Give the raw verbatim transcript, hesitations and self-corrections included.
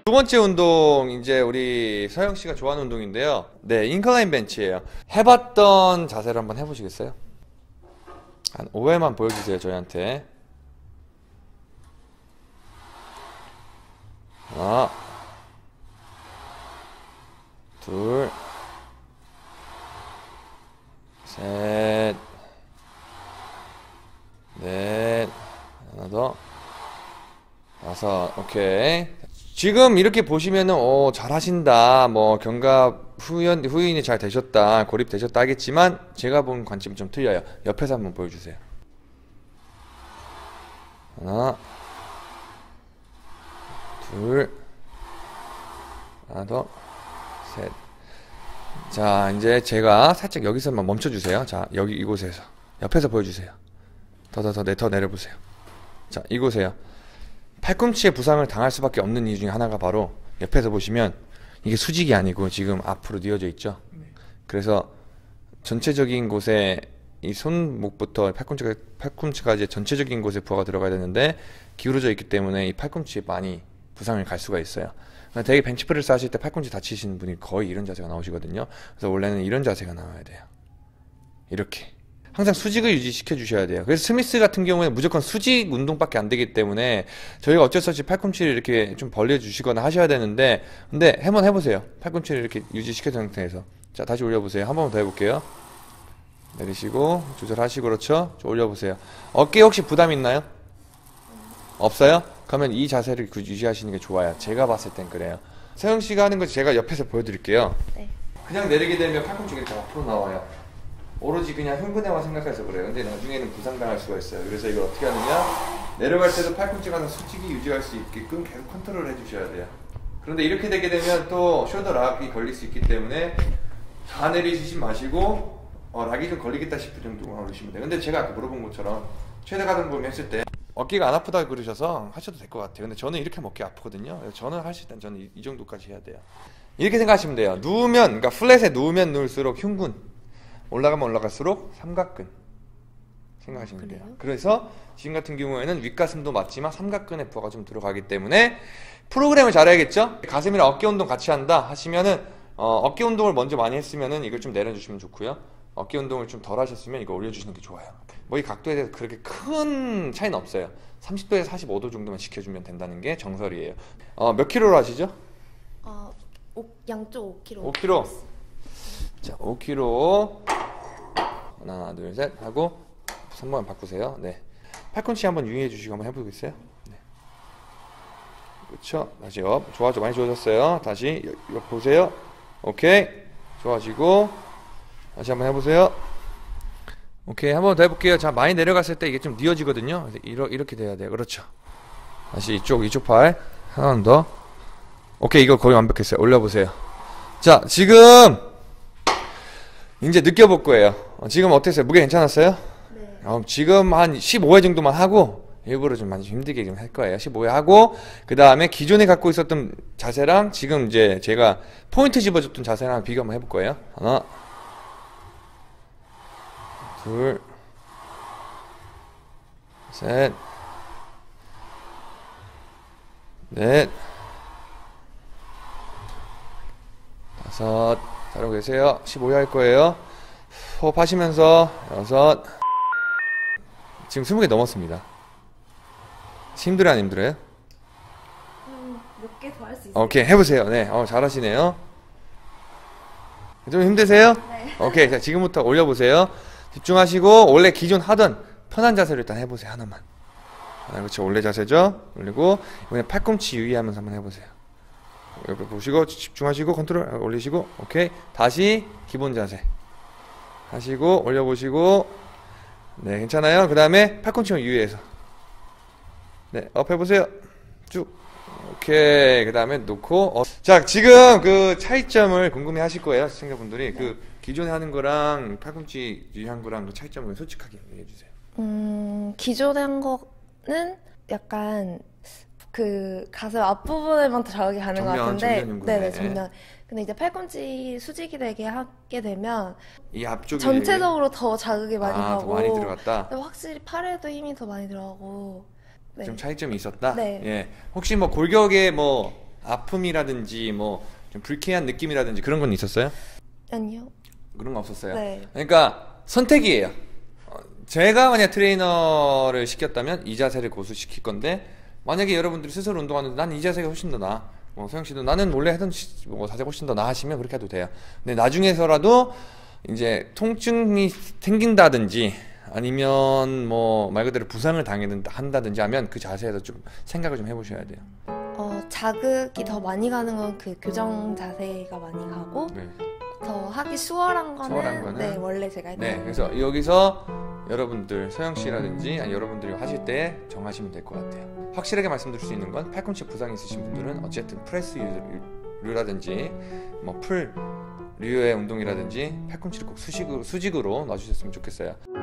두 번째 운동, 이제 우리 서영 씨가 좋아하는 운동인데요. 네, 인클라인 벤치예요. 해봤던 자세를 한번 해보시겠어요? 한 오 회만 보여주세요, 저희한테. 하나, 둘, 셋, 넷, 하나 더, 다섯, 오케이. 지금 이렇게 보시면은, 어, 잘하신다, 뭐, 견갑 후연, 후인이 잘 되셨다, 고립되셨다 하겠지만, 제가 본 관점이 좀 틀려요. 옆에서 한번 보여주세요. 하나, 둘, 하나 더, 셋. 자, 이제 제가 살짝 여기서만 멈춰주세요. 자, 여기 이곳에서. 옆에서 보여주세요. 더, 더, 더, 내, 더 내려보세요. 자, 이곳에요. 팔꿈치에 부상을 당할 수밖에 없는 이유 중에 하나가 바로 옆에서 보시면 이게 수직이 아니고 지금 앞으로 뉘어져 있죠. 그래서 전체적인 곳에 이 손목부터 팔꿈치가, 팔꿈치까지 전체적인 곳에 부하가 들어가야 되는데 기울어져 있기 때문에 이 팔꿈치에 많이 부상을 갈 수가 있어요. 되게 벤치프레스 하실 때 팔꿈치 다치시는 분이 거의 이런 자세가 나오시거든요. 그래서 원래는 이런 자세가 나와야 돼요. 이렇게 항상 수직을 유지시켜 주셔야 돼요. 그래서 스미스 같은 경우에는 무조건 수직 운동밖에 안 되기 때문에 저희가 어쩔 수 없이 팔꿈치를 이렇게 좀 벌려 주시거나 하셔야 되는데, 근데 한번 해보세요. 팔꿈치를 이렇게 유지시켜 준 상태에서. 자, 다시 올려보세요. 한 번 더 해볼게요. 내리시고 조절하시고. 그렇죠. 올려보세요. 어깨에 혹시 부담 있나요? 없어요? 그러면 이 자세를 유지하시는 게 좋아요. 제가 봤을 땐 그래요. 서영씨가 하는 거 제가 옆에서 보여드릴게요. 네. 그냥 내리게 되면 팔꿈치가 이렇게 앞으로 나와요. 오로지 그냥 흥분해만 생각해서 그래요. 근데 나중에는 부상당할 수가 있어요. 그래서 이걸 어떻게 하느냐, 내려갈 때도 팔꿈치가 항상 수직이 유지할 수 있게끔 계속 컨트롤 해주셔야 돼요. 그런데 이렇게 되게 되면 또 숄더 락이 걸릴 수 있기 때문에 다 내리시지 마시고 어, 락이 좀 걸리겠다 싶을 정도만 올리시면 돼요. 근데 제가 아까 물어본 것처럼 최대 가동 범위 했을 때 어깨가 안 아프다 그러셔서 하셔도 될 것 같아요. 근데 저는 이렇게 하면 어깨 아프거든요. 저는 하실 땐 저는 이, 이 정도까지 해야 돼요. 이렇게 생각하시면 돼요. 누우면, 그러니까 플랫에 누우면 누울수록 흉근, 올라가면 올라갈수록 삼각근 생각하시면 돼요. 그래서 지금 같은 경우에는 윗가슴도 맞지만 삼각근에 부하가 좀 들어가기 때문에 프로그램을 잘해야겠죠. 가슴이랑 어깨 운동 같이 한다 하시면은 어, 어깨 운동을 먼저 많이 했으면은 이걸 좀 내려주시면 좋고요. 어깨 운동을 좀 덜 하셨으면 이거 올려주시는 게 좋아요. 뭐 이 각도에 대해서 그렇게 큰 차이는 없어요. 삼십 도에서 사십오 도 정도만 지켜주면 된다는 게 정설이에요. 어, 몇 킬로로 하시죠? 어, 오, 양쪽 오 킬로그램. 오 킬로그램. 자, 오 킬로그램. 하나, 둘, 셋 하고 삼 번 바꾸세요. 네. 팔꿈치 한번 유의해 주시고 한번 해보겠어요? 네. 그렇죠. 다시 옆. 좋아져. 많이 좋아졌어요. 다시 옆, 옆 보세요. 오케이. 좋아지고 다시 한번 해보세요. 오케이. 한 번 더 해볼게요. 자, 많이 내려갔을 때 이게 좀 뉘어지거든요. 이러, 이렇게 돼야 돼요. 그렇죠. 다시 이쪽 이쪽 팔 하나 더. 오케이. 이거 거의 완벽했어요. 올려보세요. 자, 지금 이제 느껴볼 거예요. 어, 지금 어땠어요? 무게 괜찮았어요? 네. 어, 지금 한 십오 회 정도만 하고 일부러 좀 많이 힘들게 좀 할 거예요. 십오 회 하고 그 다음에 기존에 갖고 있었던 자세랑 지금 이제 제가 포인트 집어줬던 자세랑 비교 한번 해볼 거예요. 하나, 둘, 셋, 넷, 다섯. 잘하고 계세요. 십오 회 할 거예요. 호흡하시면서 여섯. 지금 스무 개 넘었습니다. 힘들어요, 안 힘들어요? 음, 몇 개 더 할 수 있어요. 오케이, 해보세요. 네, 어, 잘하시네요. 좀 힘드세요? 네. 오케이, 자, 지금부터 올려보세요. 집중하시고 원래 기존 하던 편한 자세로 일단 해보세요. 하나만. 아, 그렇죠. 원래 자세죠. 올리고 이번에 팔꿈치 유의하면서 한번 해보세요. 옆에 보시고 집중하시고 컨트롤 올리시고. 오케이, 다시 기본 자세 하시고 올려보시고. 네, 괜찮아요. 그 다음에 팔꿈치만 유의해서 네, 업 해보세요. 쭉. 오케이. 그 다음에 놓고 어. 자, 지금 그 차이점을 궁금해 하실 거예요, 시청자분들이. 네. 그 기존에 하는 거랑 팔꿈치 유의한 거랑 그 차이점을 솔직하게 얘기해 주세요. 음, 기존에 한 거는 약간 그 가슴 앞부분에만 더 자극이 가는 정면, 것 같은데, 정면 네네, 정면. 근데 이제 팔꿈치 수직이 되게 하게 되면 이 앞쪽이 전체적으로 더 자극이 많이 아, 가고, 더 많이 들어갔다. 확실히 팔에도 힘이 더 많이 들어가고. 네. 좀 차이점이 있었다. 네. 예. 혹시 뭐 골격에 뭐 아픔이라든지 뭐 좀 불쾌한 느낌이라든지 그런 건 있었어요? 아니요. 그런 거 없었어요? 네. 그러니까 선택이에요. 어, 제가 만약 트레이너를 시켰다면 이 자세를 고수시킬 건데, 만약에 여러분들이 스스로 운동하는데 난 이 자세가 훨씬 더 나아, 뭐 소영씨도 나는 원래 하던 시- 뭐 자세가 훨씬 더 나아 하시면 그렇게 해도 돼요. 근데 나중에서라도 이제 통증이 생긴다든지 아니면 뭐 말 그대로 부상을 당한다든지 하면 그 자세에서 좀 생각을 좀 해보셔야 돼요. 어, 자극이 더 많이 가는 건 그 교정 자세가 많이 가고 네. 더 하기 수월한 거는, 수월한 거는? 네, 원래 제가 했던 네, 그래서 여기서 여러분들 소영씨라든지 아니 여러분들이 하실 때 정하시면 될 것 같아요. 확실하게 말씀드릴 수 있는 건 팔꿈치 부상이 있으신 분들은 어쨌든 프레스류라든지 뭐 풀류의 운동이라든지 팔꿈치를 꼭 수직으로, 수직으로 놔주셨으면 좋겠어요.